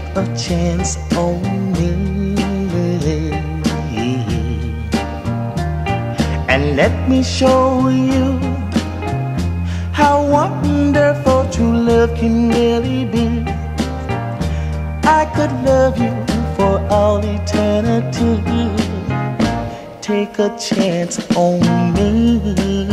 a chance on me and let me show you how wonderful true love can really be. I could love you for all eternity. Take a chance on me.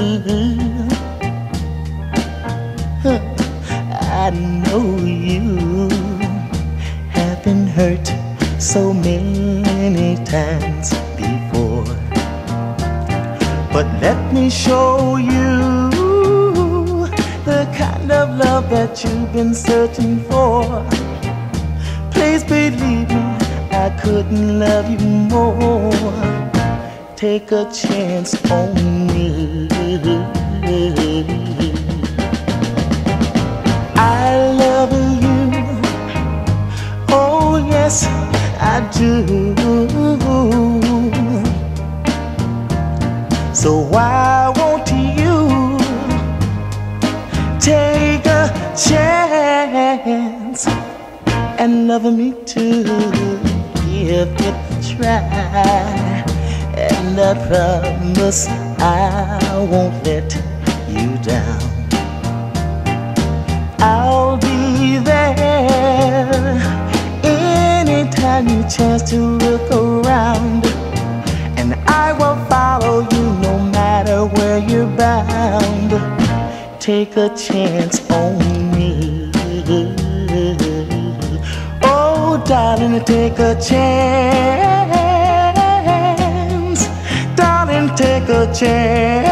I know you have been hurt so many times before, but let me show you the kind of love that you've been searching for. Please believe me, I couldn't love you more. Take a chance on me. I love you, oh yes I do. So why won't you take a chance and love me too? Give it a try, and I promise I won't let you down. I'll be there anytime you chance to look around, and I will follow you no matter where you're bound. Take a chance on me. Oh, darling, take a chance. Darling, take a chance.